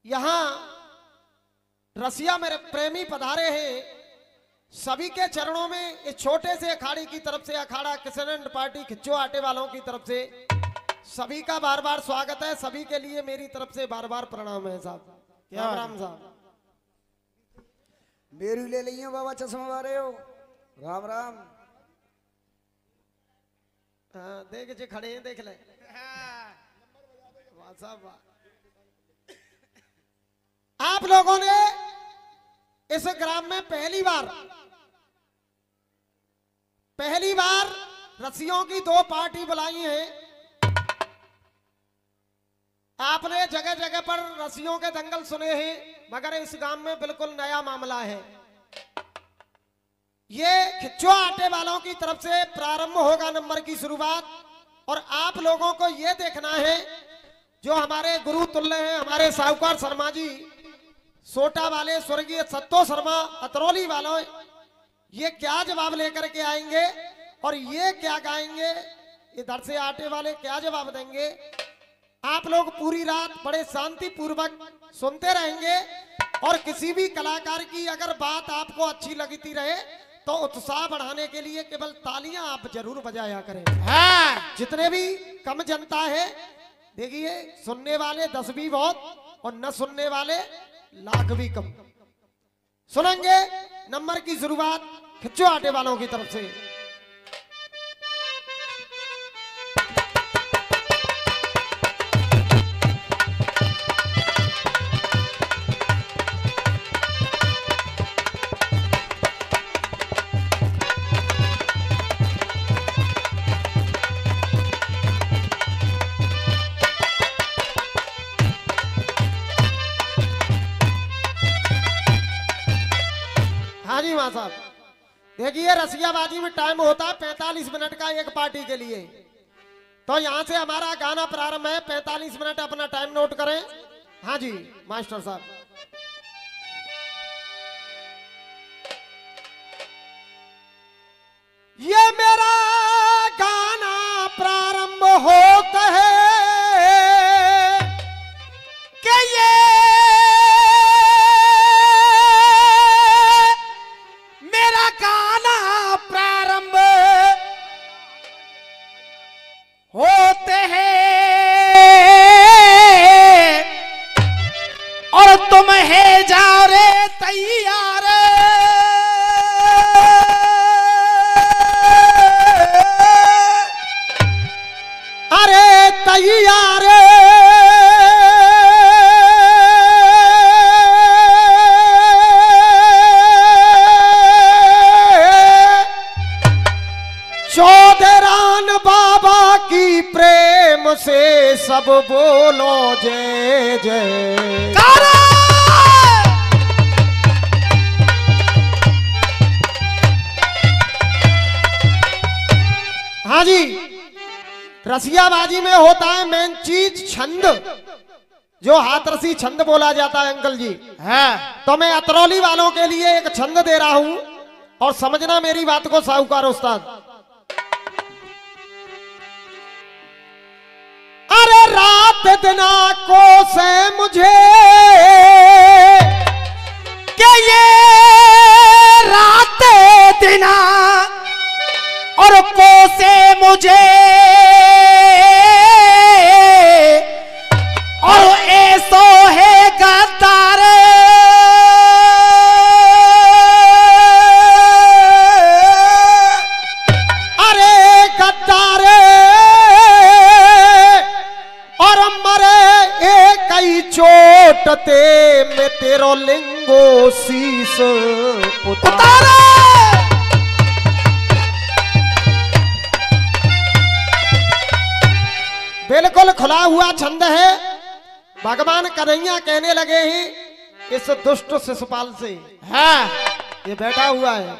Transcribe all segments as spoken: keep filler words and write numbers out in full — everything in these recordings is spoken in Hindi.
यहाँ रसिया मेरे प्रेमी पधारे हैं, सभी के चरणों में इस छोटे से अखाड़े की तरफ से, अखाड़ा किशन पार्टी खिच्चो आटे वालों की तरफ से सभी का बार बार स्वागत है। सभी के लिए मेरी तरफ से बार बार प्रणाम है साहब। क्या राम साहब बेरू ले लियो बाबा चश्मा वाले हो। राम राम। हाँ देख जो खड़े हैं देख ले। वाह साहब वाह। आप लोगों ने इस ग्राम में पहली बार पहली बार रस्सियों की दो पार्टी बुलाई है। आपने जगह जगह पर रस्सियों के दंगल सुने हैं, मगर इस गांव में बिल्कुल नया मामला है। ये खिच्चो आटे वालों की तरफ से प्रारंभ होगा नंबर की शुरुआत, और आप लोगों को यह देखना है जो हमारे गुरु तुल्य हैं, हमारे साहूकार शर्मा जी सोटा वाले, स्वर्गीय सत्तो शर्मा अतरौली वालों, ये क्या जवाब लेकर के आएंगे और ये क्या गाएंगे, इधर से आटे वाले क्या जवाब देंगे। आप लोग पूरी रात बड़े शांति पूर्वक सुनते रहेंगे, और किसी भी कलाकार की अगर बात आपको अच्छी लगती रहे तो उत्साह बढ़ाने के लिए केवल तालियां आप जरूर बजाया करें। हाँ। जितने भी कम जनता है, देखिए सुनने वाले दस भी बहुत और न सुनने वाले लाख भी कम। सुनेंगे नंबर की शुरुआत खिच्चो आटे वालों की तरफ से। हाँ जी मां साहब, देखिए रसियाबाजी में टाइम होता है पैंतालीस मिनट का एक पार्टी के लिए, तो यहां से हमारा गाना प्रारंभ है। पैंतालीस मिनट अपना टाइम नोट करें। हाँ जी मास्टर साहब। ये मेरा गाना प्रारंभ होता है कि ये होते हैं और तुम है जाओ रे तैयार। अरे तैयार चौधरान बाबा की प्रेम से सब बोलो जय जय। हाँ जी, रसियाबाजी में होता है मेन चीज छंद, जो हाथरसी छंद बोला जाता है अंकल जी। है तो मैं अतरौली वालों के लिए एक छंद दे रहा हूं, और समझना मेरी बात को साहूकार उस्ताद। अरे रात दिना को से मुझे के ये रात दिना और को से मुझे और ऐसो है गद्दार। अरे गद्दार और मरे एक ही चोटते में तेरो लिंगो शीस उतारा। बिल्कुल खुला हुआ छंद है। भगवान कन्हैया कहने लगे हैं इस दुष्ट शिशुपाल से। है ये बैठा हुआ है,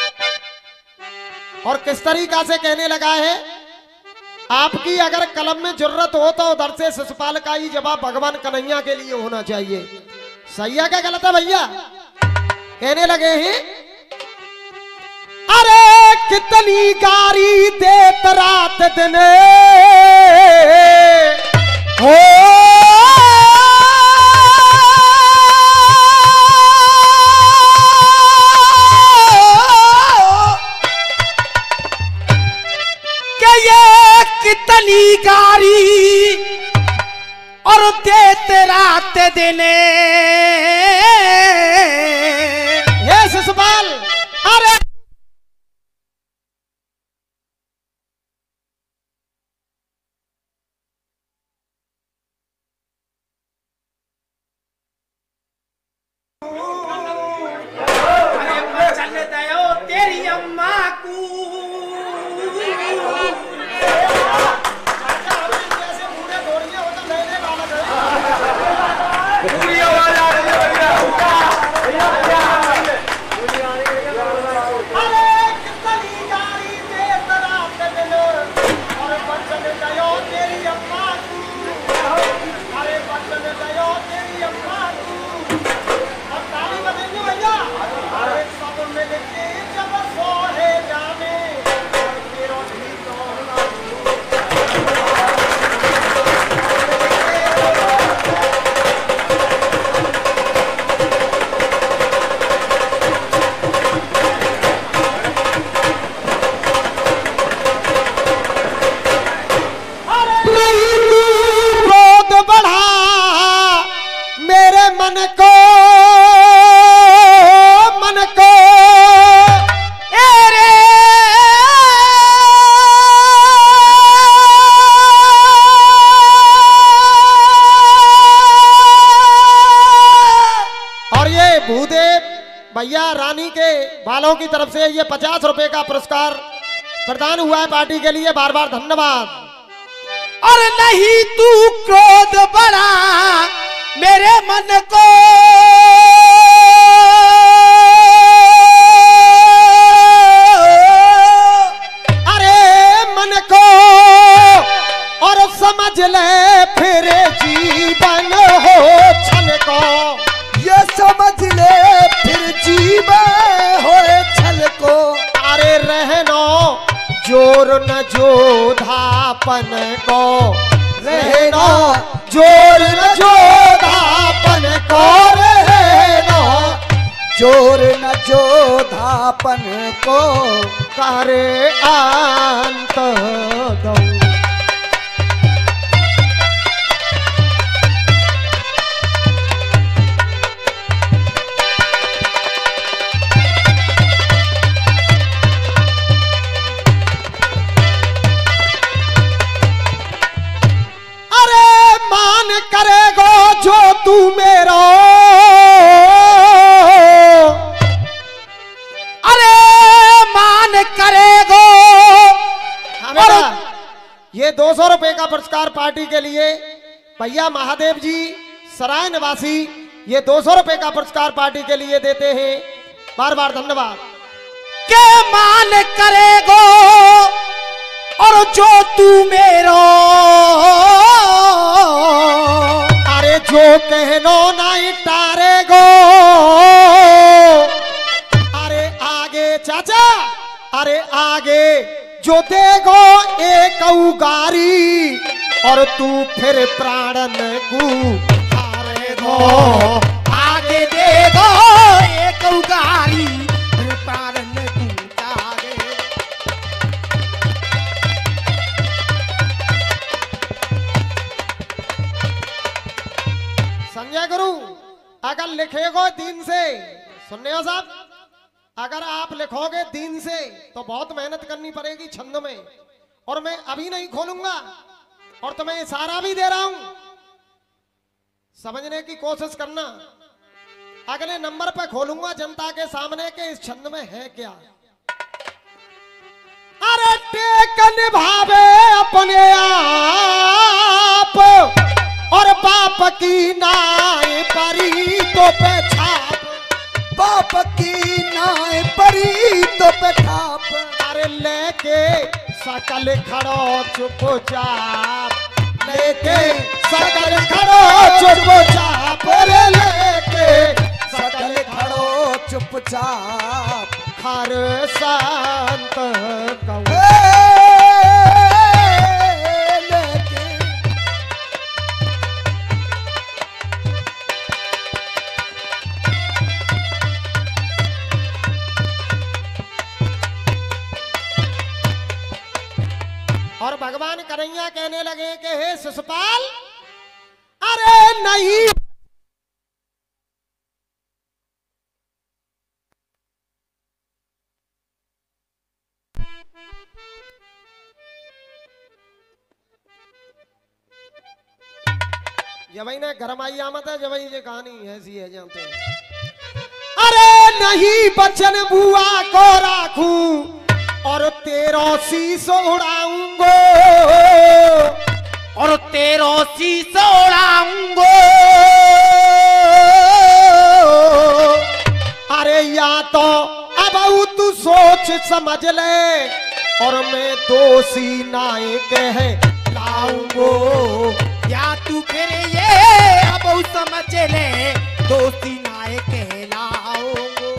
और किस तरीका से कहने लगा है, आपकी अगर कलम में जरूरत हो तो उधर से शिशुपाल का ही जवाब भगवान कन्हैया के लिए होना चाहिए। सही है क्या गलत है भैया? कहने लगे हैं अरे कितनी गारी देत रात दिन हो और देते रात दिने हे शिशुपाल, अरे अरे बचन दयो तेरी अम्मा को भैया रानी के बालों की तरफ से ये पचास रुपए का पुरस्कार प्रदान हुआ है पार्टी के लिए, बार बार धन्यवाद। और नहीं तू क्रोध बड़ा मेरे मन को अरे मन को और समझ ले फिर जीवन हो छन को, ये समझ ले फिर जीवन हो छल को। अरे रहनो जोर न जोधापन को, रहनो जोर न जोधापन को, रहनो जोर न जोधापन को करे अंत दो। करेगो जो तू मेरो, अरे मान करेगो। हाँ ये दो सौ रुपए का पुरस्कार पार्टी के लिए भैया महादेव जी सराय निवासी ये दो सौ रुपए का पुरस्कार पार्टी के लिए देते हैं, बार बार धन्यवाद। के मान करेगो और जो तू मेरो, अरे जो कहनो नहीं टारेगो, अरे आगे चाचा, अरे आगे जो देगो एक उगारी और तू फिर प्राणन को हारेगो, आगे देगो एक उगारी फिर प्राणन को तारे। संजय गुरु अगर लिखेगो दिन से, सुनने हो साहब, अगर आप लिखोगे दिन से तो बहुत मेहनत करनी पड़ेगी छंद में, और मैं अभी नहीं खोलूंगा और तुम्हें इशारा भी दे रहा हूं, समझने की कोशिश करना। अगले नंबर पर खोलूंगा जनता के सामने के इस छंद में है क्या। अरे टेक निभावे अपने आप और बाप की नाय परी तो पे छाप, बाप की नाय परी तो पे छाप। अरे लेके सकल खड़ो चुपचाप, लेके सकल खड़ो चुपचाप, रे लेके सकल खड़ो चुपचाप। हर संत कहूं और भगवान कन्हैया कहने लगे कि हे शिशुपाल, नहीं जबई ने गरमाई आमत है जबई ये कहानी ऐसी है जानते हैं। अरे नहीं बचन बुआ को राखूं और तेरो शीश उड़ाऊंगो और तेरो शीश उड़ाऊंगो। अरे या तो अब तू सोच समझ ले और मैं दोषी नाय कह लाऊंगो। या तू फिर ये अब समझ ले दोस्ती नाय कहलाओ।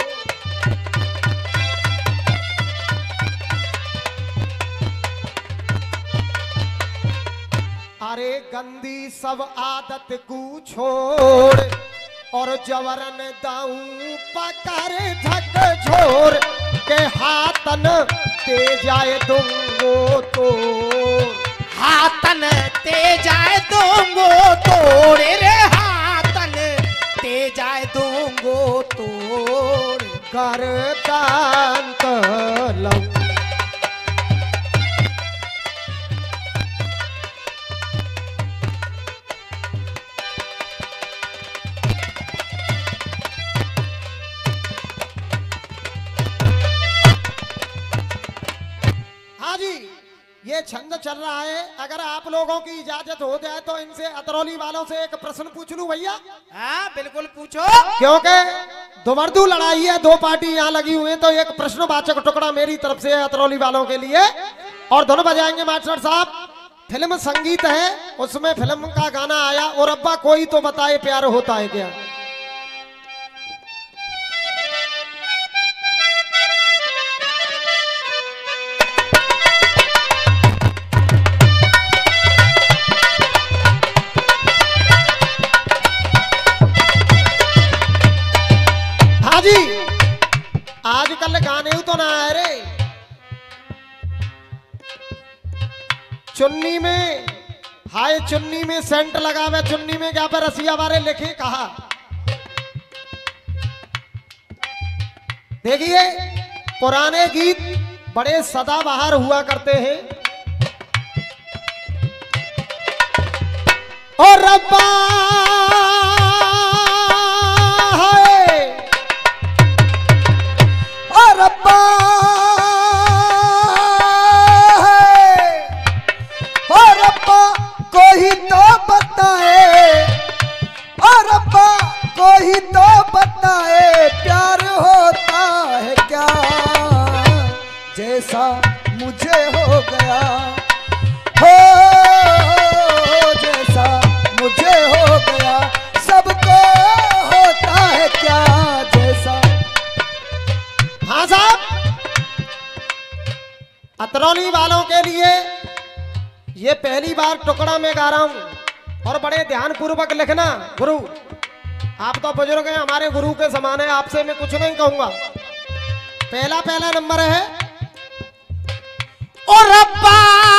अरे गंदी सब आदत को छोड़ और जवरन दाऊं पकड़ झक झोर के हाथन ते जाए दूंगो तो। हाथन ते जाए दूंगो तोड़ रे हाथन ते जाए दूंगो तोड़। गर्दन तलम हाँ जी ये छंद चल रहा है। अगर आप लोगों की इजाजत हो जाए तो इनसे अतरौली वालों से एक प्रश्न पूछ लूं भैया। हाँ बिल्कुल पूछो। क्योंकि दोवरदू लड़ाई है, दो पार्टी यहाँ लगी हुई है, तो एक प्रश्नवाचक टुकड़ा मेरी तरफ से है अतरौली वालों के लिए। और दोनों बजाएंगे मास्टर साहब। फिल्म संगीत है, उसमें फिल्म का गाना आया और अब्बा कोई तो बताए प्यार होता है क्या। आजकल गाने तो ना है रे, चुन्नी में हाय चुन्नी में सेंट लगावे, चुन्नी में क्या पे रसिया बारे लिखे कहा। देखिए पुराने गीत बड़े सदाबहार हुआ करते हैं। और रब्बा रब्बा ओ रब्बा कोई तो बताए, ओ रब्बा कोई तो बताए प्यार होता है क्या जैसा मुझे हो गया हो, जैसा मुझे हो गया सबको होता है क्या जैसा। हाँ साहब, अतरौली वालों के लिए ये पहली बार टुकड़ा में गा रहा हूं और बड़े ध्यान पूर्वक लिखना। गुरु आप तो बुजुर्ग हैं, हमारे गुरु के समान है, आपसे मैं कुछ नहीं कहूंगा। पहला पहला नंबर है ओ रब्बा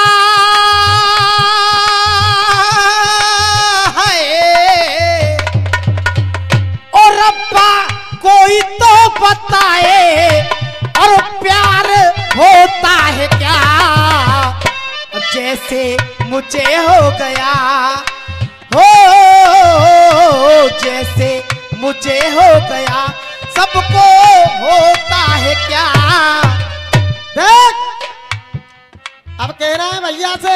है, ओ रब्बा कोई तो बताए और प्यार होता है क्या जैसे मुझे हो गया हो, जैसे मुझे हो गया सबको होता है क्या। देख अब कहना है भैया से,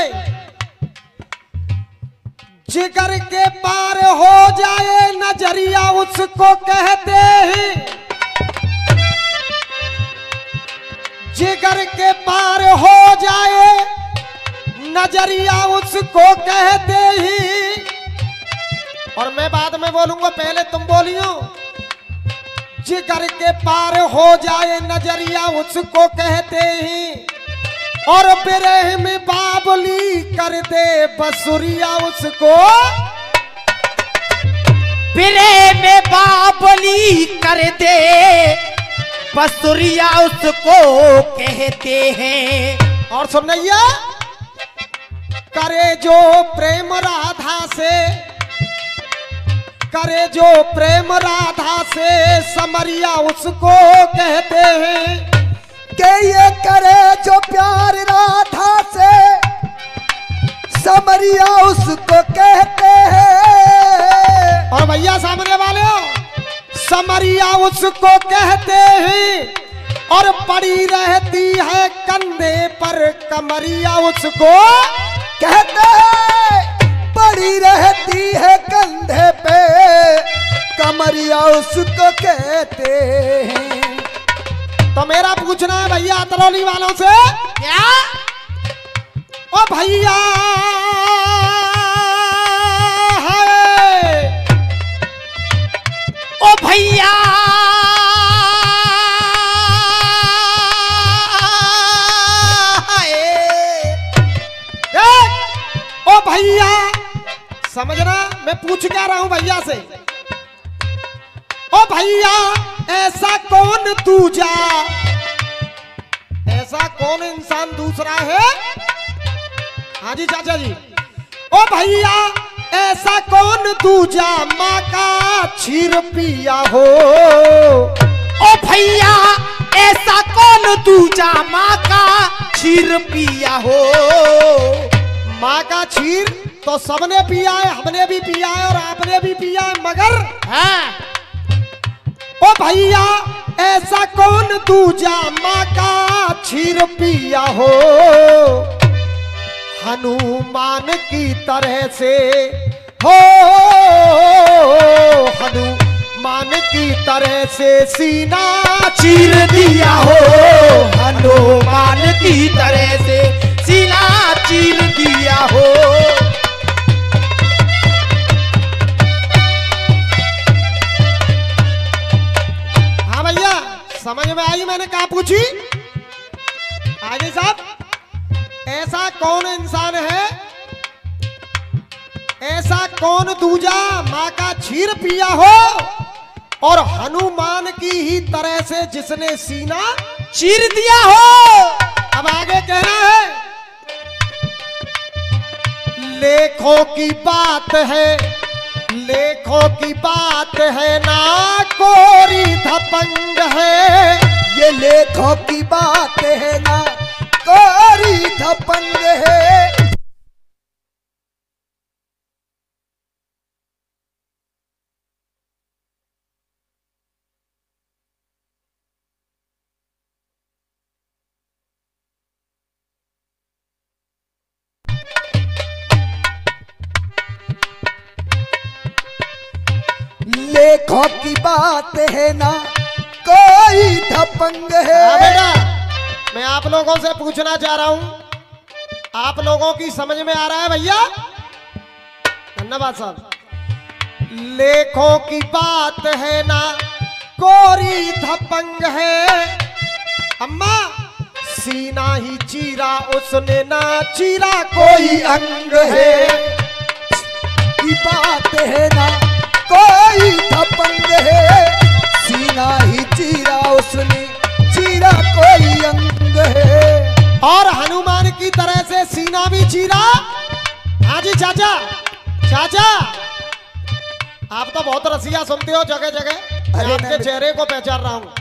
जिगर के पार हो जाए नजरिया उसको कहते हैं, जिगर के पार हो जाए नजरिया उसको कहते ही। और मैं बाद में बोलूंगा, पहले तुम बोलियो। जिगर के पार हो जाए नजरिया उसको कहते ही, और बिरह में बाबली कर दे बसुरिया उसको, बिरह में बाबली कर दे बसुरिया उसको कहते हैं। और सुनैया करे जो प्रेम राधा से करे जो प्रेम राधा से समरिया उसको कहते हैं। के ये करे जो प्यार राधा से समरिया उसको कहते हैं। और भैया सामने वाले हो, समरिया उसको कहते हैं और पड़ी रहती है कंधे पर कमरिया उसको कहते हैं। पड़ी रहती है कंधे पे कमरिया उसको कहते हैं। तो मेरा पूछना है भैया अतरौली वालों से, क्या? ओ भैया है, ओ भैया ओ भैया, समझना मैं पूछ क्या रहा हूं भैया से। ओ भैया ऐसा कौन दूजा, ऐसा कौन इंसान दूसरा है। हाँ जी चाचा जी। ओ भैया ऐसा कौन दूजा माँ का क्षीर पिया हो। ओ भैया ऐसा कौन दूजा माँ का क्षीर पिया हो। माँ का क्षीर तो सबने पिया है, हमने भी पिया है और आपने भी पिया है, मगर हाँ। ओ भैया ऐसा कौन दूजा माँ का क्षीर पिया हो। हनुमान की तरह से हो, हनुमान की तरह से सीना चीर दिया हो। हनुमान की तरह से सीना चीर दिया हो। हाँ भैया समझ में आई मैंने क्या पूछी। आगे साहब, ऐसा कौन इंसान है, ऐसा कौन दूजा माँ का क्षीर पिया हो और हनुमान की ही तरह से जिसने सीना चीर दिया हो। अब आगे कहना है, लेखों की बात है, लेखों की बात है ना कोरी धपंग है। ये लेखों की बात है ना कोरी धपंग है। लेखों की बात है ना कोई धपंग है। हाँ बेटा, मैं आप लोगों से पूछना चाह रहा हूं, आप लोगों की समझ में आ रहा है भैया। धन्यवाद साहब। लेखों की बात है ना कोरी धपंग है। अम्मा सीना ही चीरा उसने ना चीरा कोई अंग है। की बात है ना कोई धपंग है। सीना ही चीरा उसने चीरा कोई अंग है। और हनुमान की तरह से सीना भी चीरा। हाँ जी चाचा, चाचा आप तो बहुत रसिया सुनते हो जगह जगह। मैं आपके चेहरे को पहचान रहा हूं।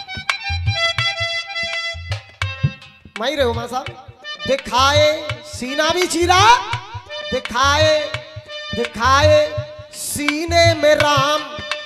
वही रहो मां साहब। दिखाए सीना भी चीरा, दिखाए दिखाए सीने में राम,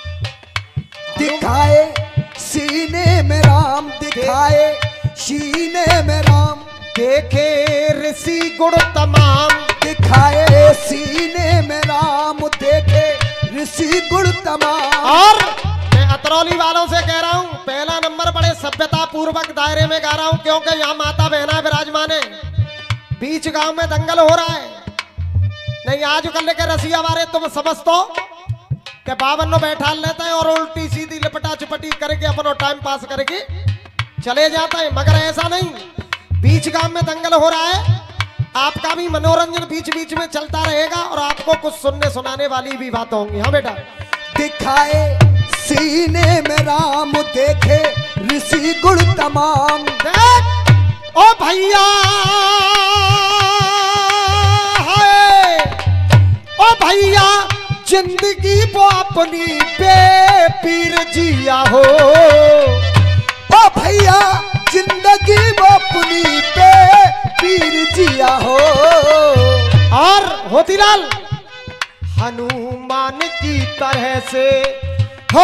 दिखाए सीने में राम, दिखाए सीने में राम। देखे ऋषि गुण तमाम, दिखाए सीने में राम, देखे ऋषि गुण तमाम। और मैं अतरौली वालों से कह रहा हूं, पहला नंबर बड़े सभ्यता पूर्वक दायरे में गा रहा हूं, क्योंकि यहाँ माता बहना विराजमान है। बीच गांव में दंगल हो रहा है। नहीं आज कल के रसिया वाले तुम समझतो कि बावन बैठा लेते हैं और उल्टी सीधी लिपटा चुपटी करके अपना टाइम पास करके चले जाते हैं, मगर ऐसा नहीं। बीच गांव में दंगल हो रहा है, आपका भी मनोरंजन बीच बीच में चलता रहेगा और आपको कुछ सुनने सुनाने वाली भी बात होंगी। हाँ बेटा। दिखाए सीने में राम, देखे ऋषि गुण तमाम। देख ओ भैया है, ओ भैया जिंदगी वो अपनी बेपीर जिया हो। ओ भैया जिंदगी वो अपनी बेपीर जिया हो। और होतीलाल हनुमान की तरह से हो,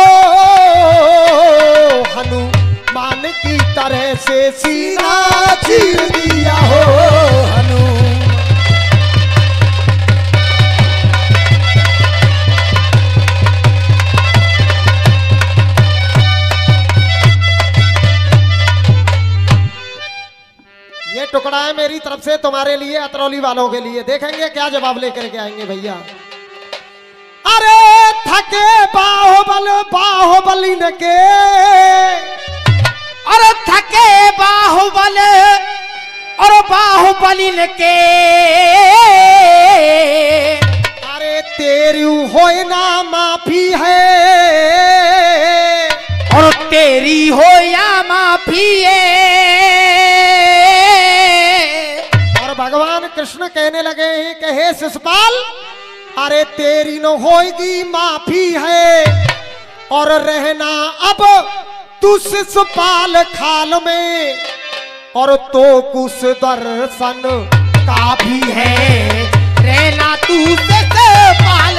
हनुमान की तरह से सीना चीर दिया हो। हनु ये टुकड़ा है मेरी तरफ से तुम्हारे लिए, अतरौली वालों के लिए। देखेंगे क्या जवाब लेकर के आएंगे भैया। अरे थके बाहुबल बाहुबली न के, अरे थके बाहुबल और बाहुबली न के, अरे तेरी होए ना माफी है, और तेरी हो या माफी है। और भगवान कृष्ण कहने लगे हैं कि हे शिशुपाल, अरे तेरी न होगी माफी है, और रहना अब तू शिशुपाल खाल में, और तो कुछ दर्शन का भी है, रहना तू शिशुपाल।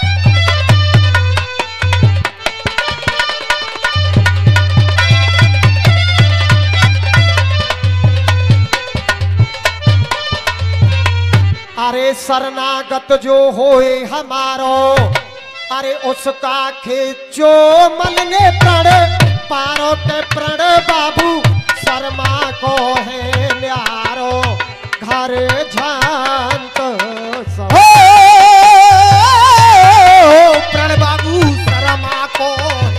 अरे शरणागत जो होए हमारो, अरे उसका खेचो मन ने प्रण, पारो के प्रण बाबू शर्मा को है न्यारो, घर झांत सब। हो प्रण बाबू शर्मा को है।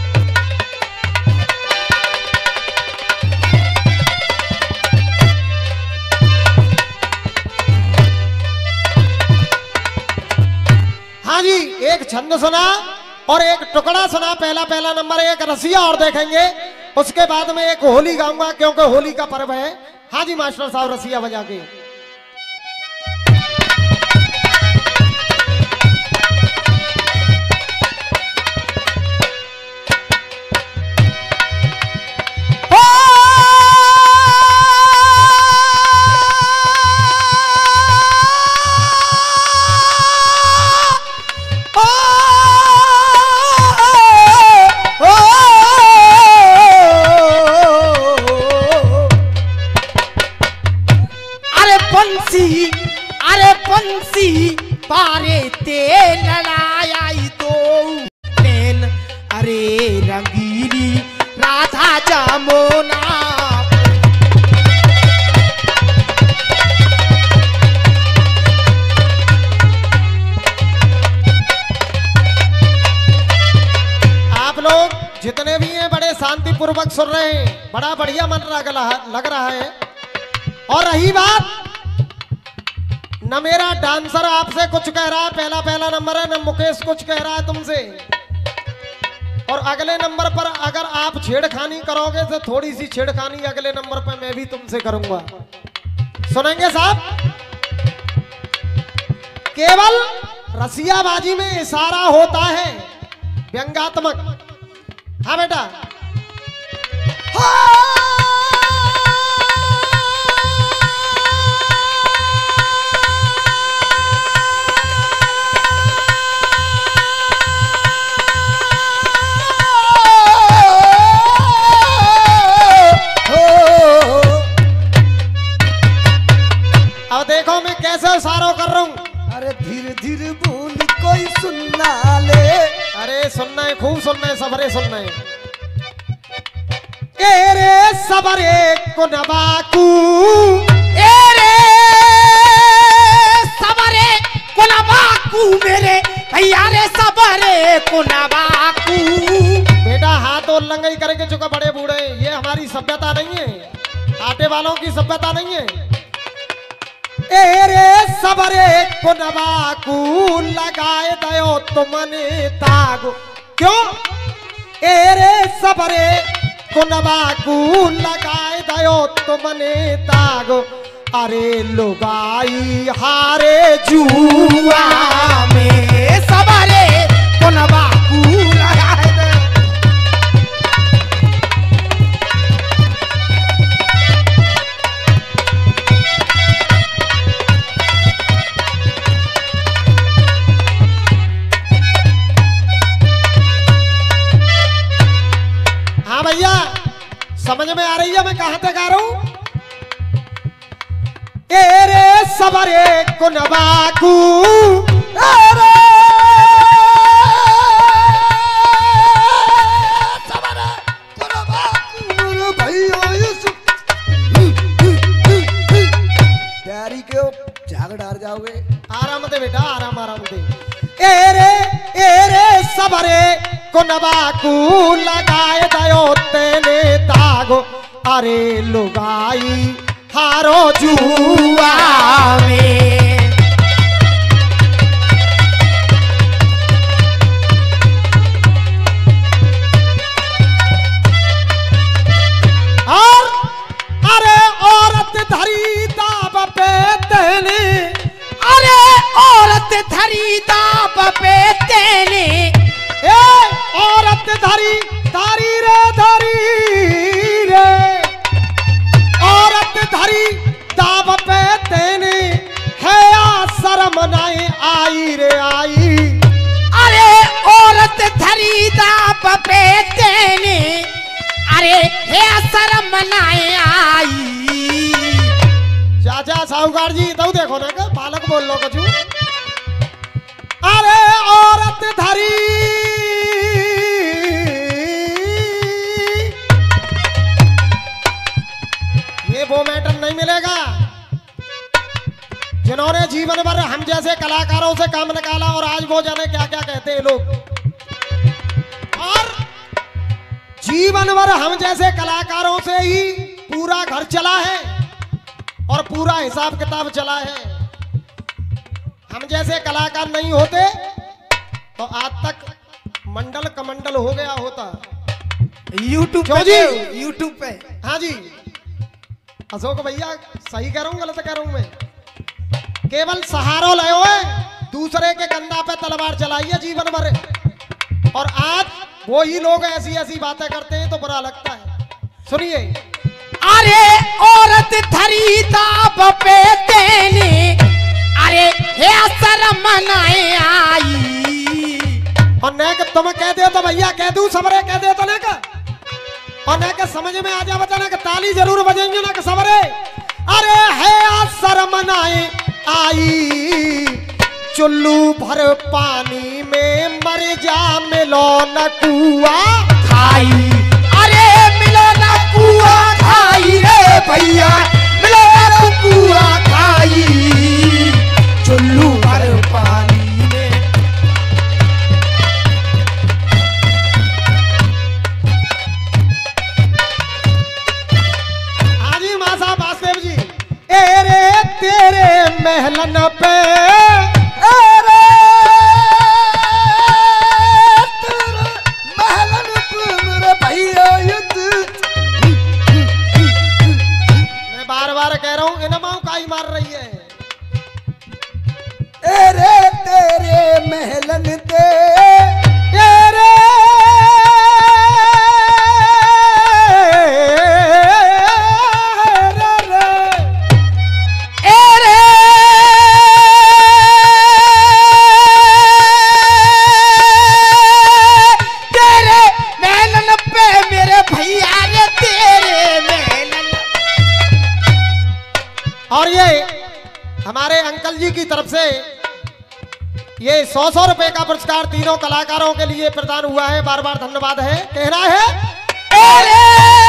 हाँ जी, एक छंद सुना और एक टुकड़ा सुना। पहला पहला नंबर एक रसिया और देखेंगे, उसके बाद में एक होली गाऊंगा क्योंकि होली का पर्व है। हाँ जी मास्टर साहब, रसिया बजा के। अरे पंसी पारे ते लड़ाई दो नैन, अरे रंगीली राधा जमुना। आप लोग जितने भी हैं बड़े शांति पूर्वक सुन रहे हैं, बड़ा बढ़िया मन लग रहा है। और रही बात, न मेरा डांसर आपसे कुछ कह रहा है, पहला पहला नंबर है, न मुकेश कुछ कह रहा है तुमसे। और अगले नंबर पर अगर आप छेड़खानी करोगे तो थोड़ी सी छेड़खानी अगले नंबर पर मैं भी तुमसे करूंगा। सुनेंगे साहब? केवल रसियाबाजी में इशारा होता है, व्यंग्यात्मक। हाँ बेटा, देखो मैं कैसे इशारा कर रहा हूं। अरे धीरे धीरे बोल कोई सुनना ले। अरे सुनना है, खूब सुनना है, सबरे सुनना है। एरे सबरे को नबाकू, एरे सबरे को नबाकू, मेरे भैया रे सबरे को नबाकू। बेटा हाथ और लंगाई करेंगे चुका बड़े बूढ़े, ये हमारी सभ्यता नहीं है, आटे वालों की सभ्यता नहीं है। एरे सबरे को नबाकू लगाए दयो तुमने तागो, क्यों? एरे सबरे को नबाकू लगाए दयो तुमने तागो, अरे लुगाई हारे जू जुआ में सवारे कोनवा कूला है। हाँ भैया समझ में आ रही है मैं कहां तक आ रहा हूं। एरे सवरे कुनबाकू अरे सवरे कुनबाकू भैया इस तैयारी के झाग डार जाओगे। आराम दे बेटा आराम आराम दे। एरे एरे सवरे कुनबाकू लगाए दयो तेने दागो अरे लुगाई हारो जुआ में और अरे औरत धरी दाब पे तेने अरे औरत धरी दाब पे तेने ए औरत धरी धारी रे धरी रे औरत धरी दाब पे तेने है आ शर्म नहीं आई रे आई। अरे औरत धरी दाब पे तेने अरे हे शर्म नहीं आई। चाचा साहूकार जी तो देखो ना का बालक बोल लो कछु। अरे औरत धरी ये वो मैटर नहीं मिलेगा जिन्होंने जीवन भर हम जैसे कलाकारों से काम निकाला और आज वो जाने क्या क्या कहते हैं लोग। और जीवन भर हम जैसे कलाकारों से ही पूरा घर चला है और पूरा हिसाब किताब चला है। हम जैसे कलाकार नहीं होते तो आज तक मंडल कमंडल हो गया होता। यूट्यूब क्यों पे जी? यूट्यूब पे हाँ जी अशोक भैया सही कह रहा हूँ गलत कह रहा हूँ मैं। केवल सहारो लयो है दूसरे के कंधा पे तलवार चलाई है जीवन भर और आज वो ही लोग ऐसी ऐसी बातें करते हैं तो बुरा लगता है। सुनिए अरे औरत धरी दाब पे तेने अरे हे शर्म नहीं आई। और न कि तुम कह दे तो भैया कह दूं सबरे कह दे तो न का और न के समझ में आ जा बता ना कि ताली जरूर बजेंगे ना कि सबरे। अरे है आ शर्म नहीं आई चुल्लू भर पानी में मर जा मिलो न कुआ खाई अरे मिलो ना कुआ खाई रे भैया मिलो ना कुआ खाई चुल्लू भर पानी में। हाजी मां साहब वासुदेव जी एरे तेरे महलन पे अरे तेरे महलन पे मेरे भैया युद्ध। मैं बार बार कह रहा हूं इन माओ काई मार रही है। तेरे तेरे महलन ते तेरे एरे तेरे मेलन पे मेरे भैया रे तेरे मेलन। और ये हमारे अंकल जी की तरफ से ये सौ सौ रुपए का पुरस्कार तीनों कलाकारों के लिए प्रदान हुआ है। बार बार धन्यवाद है कहना है। एरे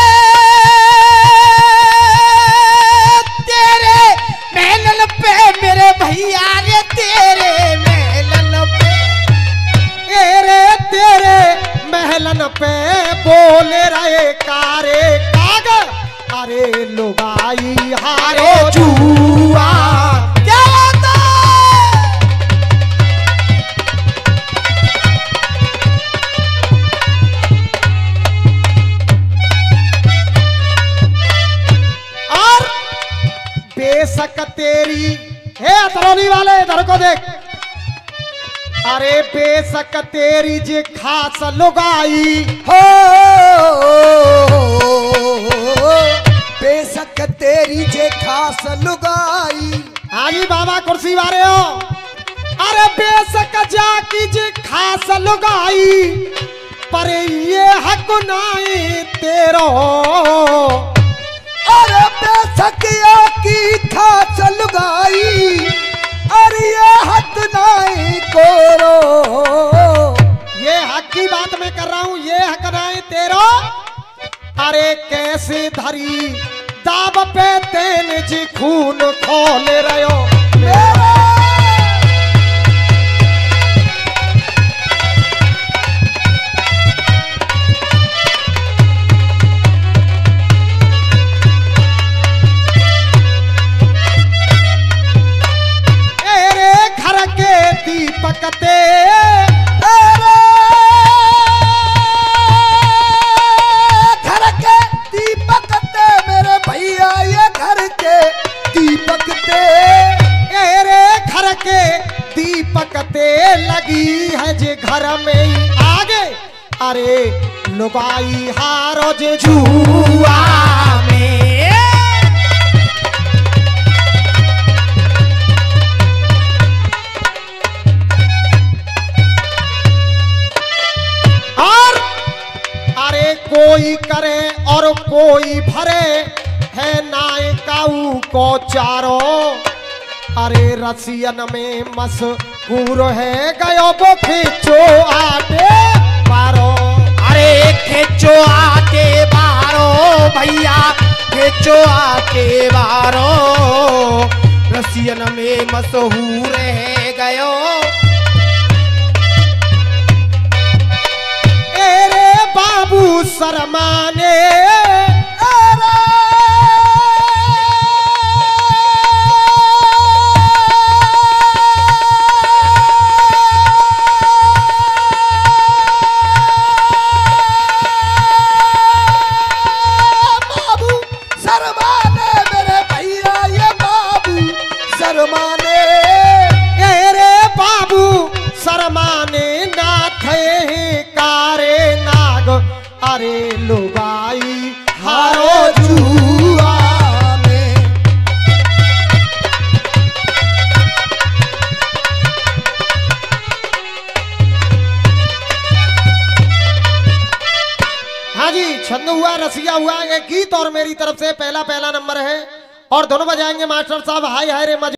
तेरे मेलन पे मेरे भैया रे तेरे मेलन पे तेरे तेरे महलन पे बोले रहे कारे काग अरे लुगाई हारो जुआ। क्या होता और बेस बेशक तेरी, हे अतरौली वाले इधर को देख, अरे बेशक तेरी जे खास लुगाई हो बेशक तेरी जे खास लुगाई। हाँ जी बाबा कुर्सी वाले हो। अरे बेशक जाकी जे खास लुगाई, पर ये हक नाई तेरो। अरे बेशक या की खास लुगाई, अरे ये हक नाई कोरो। ये हक की बात मैं कर रहा हूँ, ये हक नाई तेरो। अरे कैसे धरी दाब पे तेन जी खून खोल रहो मेरा। दीपक ते अरे घर के दीपक ते मेरे भैया, ये घर के दीपक ते। मेरे घर के दीपक ते लगी है जे घर में ही आगे। अरे लुगाई हारो जे जुआ में। कोई करे और कोई भरे है नाय काऊ को चारो। अरे रसियन में मशहूर है गयो वो खींचो आटे बारो। अरे खींचो आटे बारो भैया, खींचो आटे बारो। रसियन में मशहूर है गयो। बाबू शर्माने बाबू शर्माने मेरे भैया, ये बाबू शर्माने। अरे बाबू शर्माने ना थे कारे नाग। अरे लुगाई हारो जुआ में। हाँ जी छंद हुआ, रसिया हुआ, एक गीत और मेरी तरफ से पहला पहला नंबर है। और दोनों बजाएंगे मास्टर साहब हाय हाय रे मजा।